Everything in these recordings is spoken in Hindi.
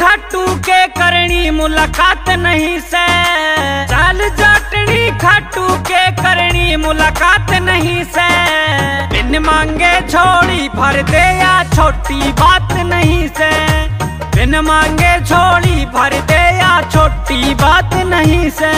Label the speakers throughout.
Speaker 1: खाटू के करनी मुलाकात नहीं से। चल जाटनी खाटू के करनी मुलाकात नहीं से। बिन मांगे छोड़ी भर दे या छोटी बात नहीं से। बिन मांगे छोड़ी भर दे या छोटी बात नहीं से।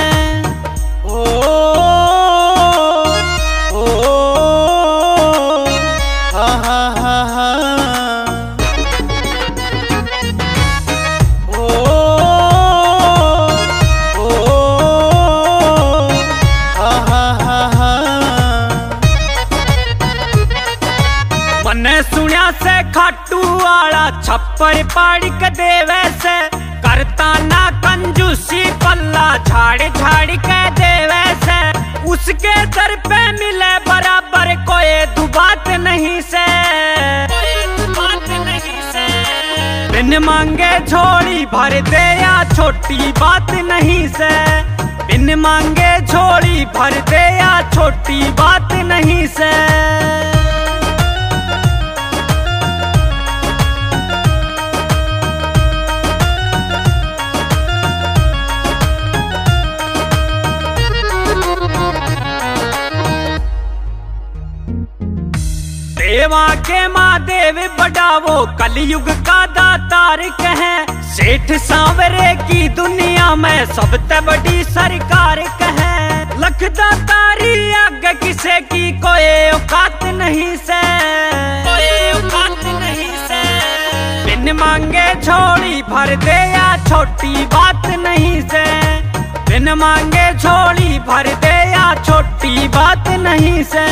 Speaker 1: मने सुनिया से खाटू वाला छप्पर पाड़ी के देवे से। करता ना कंजूसी पल्ला झाड़ झाड़ के देवे से। उसके दर पे मिले बराबर कोई दुबात नहीं से। बिन मांगे छोड़ी भर दे या छोटी बात नहीं से। बिन मांगे छोड़ी भर दे या छोटी बात नहीं से। देवा के महादेव बढ़ावो कलयुग का दातार कहे। सेठ सांवरे की दुनिया में सबसे बड़ी सरकार कहे। लख दातारी आगे किसे की कोई औकात नहीं से। कोई औकात नहीं से। बिन मांगे छोड़ी भर दे या छोटी बात नहीं से। बिन मांगे छोड़ी भर दे या छोटी बात नहीं से।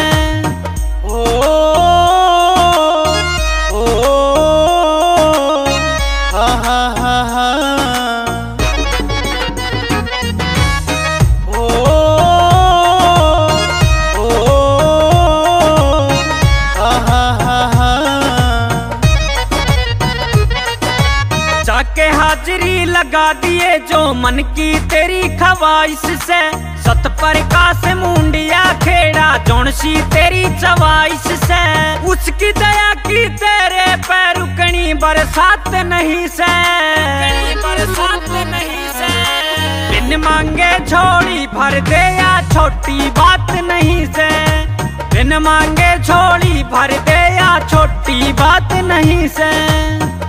Speaker 1: जाके हाजिरी लगा दिए जो मन की तेरी ख्वाहिश से। सत प्रकाश मुंडिया खेड़ा जोनसी तेरी चवाइश से। उसकी दया की तेरे पे रुकनी बरसात नहीं से। बरसात नहीं से। बिन मांगे छोड़ी भर दे या छोटी बात नहीं से। बिन मांगे छोड़ी भर दे या छोटी बात नहीं से।